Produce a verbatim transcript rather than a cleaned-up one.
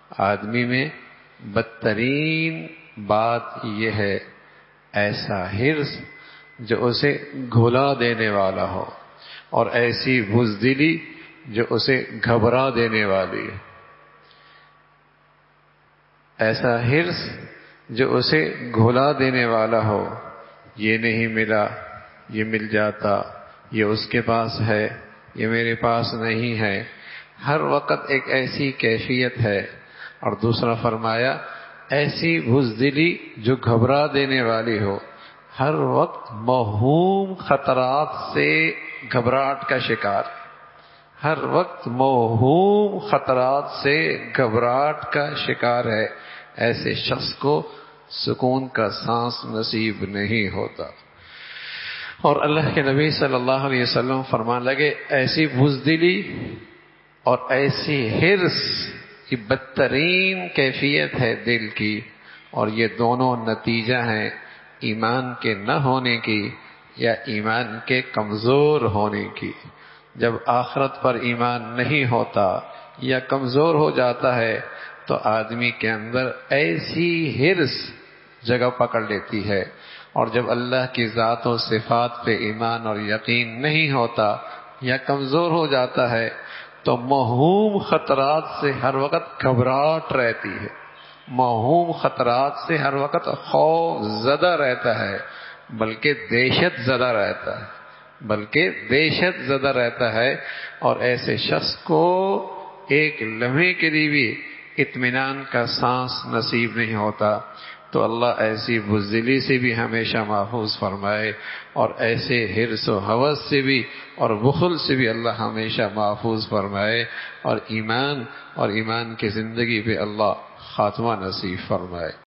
آدمی میں بدترین بات یہ ہے ایسا حرص جو اسے گھلا دینے والا ہو، اور ایسی بزدلی جو اسے گھبرا دینے والی ہے۔ ایسا حرص جو اسے گھلا دینے والا ہو، یہ نہیں ملا، یہ مل جاتا، یہ اس کے پاس ہے، یہ میرے پاس نہیں ہے۔ ہر وقت ایک ایسی کیفیت ہے۔ اور دوسرا فرمایا ایسی بزدلی جو گھبرا دینے والی ہو، ہر وقت موہوم خطرات سے گھبراہٹ کا شکار، ہر وقت موہوم خطرات سے گھبراہٹ کا شکار ہے، ایسے شخص کو سکون کا سانس نصیب نہیں ہوتا۔ اور اللہ کے نبی صلی اللہ علیہ وسلم فرمان لگے ایسی بزدلی اور ایسی حرص یہ بدترین کیفیت ہے دل کی، اور یہ دونوں نتیجہ ہیں ایمان کے نہ ہونے کی یا ایمان کے کمزور ہونے کی۔ جب آخرت پر ایمان نہیں ہوتا یا کمزور ہو جاتا ہے تو آدمی کے اندر ایسی حرص جگہ پکڑ لیتی ہے، اور جب اللہ کی ذات و صفات پہ ایمان اور یقین نہیں ہوتا یا کمزور ہو جاتا ہے تو موہوم خطرات سے ہر وقت گھبراہٹ رہتی ہے، موہوم خطرات سے ہر وقت خوف زدہ رہتا ہے، بلکہ دہشت زدہ رہتا ہے، بلکہ دہشت زدہ رہتا ہے۔ اور ایسے شخص کو ایک لمحے کے لیے بھی اطمینان کا سانس نصیب نہیں ہوتا۔ تو اللہ ایسی بزدلی سے بھی ہمیشہ محفوظ فرمائے، اور ایسے حرص و ہوس سے بھی اور بخل سے بھی اللہ ہمیشہ محفوظ فرمائے، اور ایمان اور ایمان کی زندگی پہ اللہ خاتمہ نصیب فرمائے۔